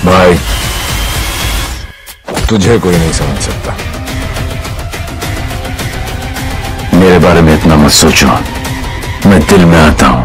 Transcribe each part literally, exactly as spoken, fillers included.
भाई तुझे कोई नहीं समझ सकता। मेरे बारे में इतना मत सोचो, मैं दिल में आता हूँ,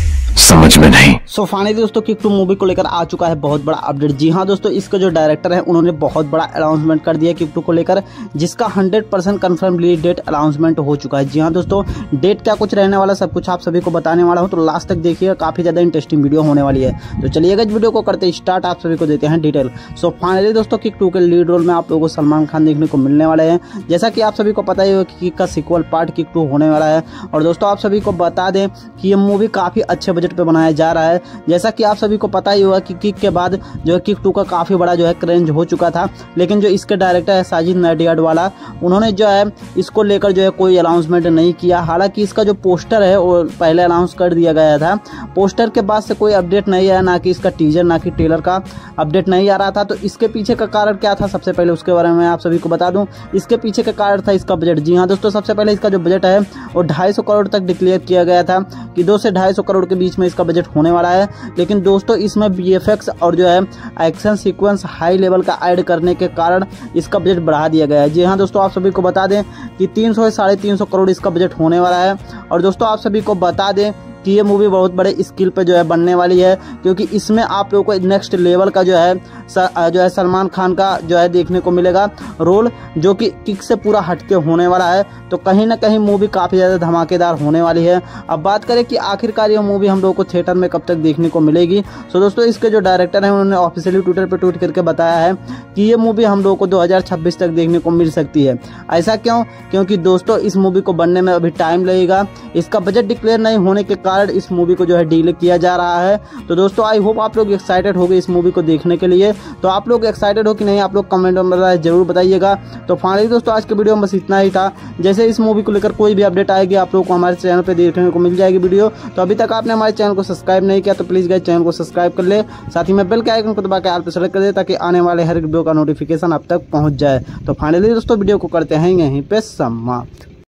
समझ में नहीं। सो फाइनली दोस्तों किक टू मूवी को लेकर आ चुका है बहुत बड़ा अपडेट। जी हाँ दोस्तों, इसका जो डायरेक्टर है उन्होंने बहुत बड़ा अनाउंसमेंट कर दिया किक टू को लेकर, जिसका hundred percent confirm release date announcement हो चुका है। जी हाँ दोस्तों, डेट क्या कुछ रहने वाला सब कुछ आप सभी को बताने वाला हूँ, तो लास्ट तक देखिएगा, काफी ज्यादा इंटरेस्टिंग वीडियो होने वाली है। तो चलिएगा इस वीडियो को करते स्टार्ट, आप सभी को देते हैं डिटेल। सो फाइनली दोस्तों किक टू के लीड रोल में आप लोगों को सलमान खान देखने को मिलने वाले हैं। जैसा कि आप सभी को पता ही है कि किक का सीक्वल पार्ट किक टू होने वाला है। और दोस्तों आप सभी को बता दें कि ये मूवी काफी अच्छे बजट पे बनाया जा रहा है। जैसा कि आप सभी को पता ही होगा कि किक के बाद जो है किक टू का काफी बड़ा जो है क्रेंज हो चुका था, लेकिन जो इसके डायरेक्टर है साजिद नडियाडवाला, उन्होंने जो है इसको लेकर जो है कोई अनाउंसमेंट नहीं किया। हालांकि इसका जो पोस्टर है वो पहले अनाउंस कर दिया गया था, पोस्टर के बाद से कोई अपडेट नहीं आया, ना कि इसका टीजर ना कि ट्रेलर का अपडेट नहीं आ रहा था। तो इसके पीछे का कारण क्या था, सबसे पहले उसके बारे में आप सभी को बता दूं। इसके पीछे का कारण था इसका बजट। जी हाँ दोस्तों, सबसे पहले इसका जो बजट है वो ढाई सौ करोड़ तक डिक्लेयर किया गया था कि दो से ढाई सौ करोड़ के बीच में इसका बजट होने वाला है। लेकिन दोस्तों इसमें वीएफएक्स और जो है एक्शन सीक्वेंस हाई लेवल का ऐड करने के कारण इसका बजट बढ़ा दिया गया है। जी हाँ दोस्तों, आप सभी को बता दें कि तीन सौ से साढ़े तीन सौ करोड़ इसका बजट होने वाला है। और दोस्तों आप सभी को बता दें कि ये मूवी बहुत बड़े स्किल पे जो है बनने वाली है, क्योंकि इसमें आप लोगों को नेक्स्ट लेवल का जो है जो है सलमान खान का जो है देखने को मिलेगा रोल, जो कि किक से पूरा हटके होने वाला है। तो कहीं ना कहीं मूवी काफ़ी ज़्यादा धमाकेदार होने वाली है। अब बात करें कि आखिरकार ये मूवी हम लोगों को थिएटर में कब तक देखने को मिलेगी। सो दोस्तों इसके जो डायरेक्टर हैं उन्होंने ऑफिशियली ट्विटर पर ट्वीट करके बताया है कि ये मूवी हम लोगों को दो हज़ार छब्बीस तक देखने को मिल सकती है। ऐसा क्यों? क्योंकि दोस्तों इस मूवी को बनने में अभी टाइम लगेगा, इसका बजट डिक्लेयर नहीं होने के कारण इस मूवी को जो है डीले किया जा रहा है। तो दोस्तों आई होप आप लोग एक्साइटेड हो गए इस मूवी को देखने के लिए। तो आप लोग एक्साइटेड हो कि नहीं, आप लोग कमेंट में जरूर बताइएगा। तो फाइनली दोस्तों आज के वीडियो में बस इतना ही था। जैसे इस मूवी को लेकर कोई भी अपडेट आएगी आप लोग को हमारे चैनल पर देखने को मिल जाएगी वीडियो। तो अभी तक आपने हमारे चैनल को सब्सक्राइब नहीं किया तो प्लीज गाइस चैनल को सब्सक्राइब कर ले, साथ ही में बेल के आइकन को दबा के ऑल पे सेलेक्ट कर दे ताकि आने वाले हर वीडियो का नोटिफिकेशन आप तक पहुंच जाए। तो फाइनली दोस्तों वीडियो को करते हैं यहीं पे समाप्त।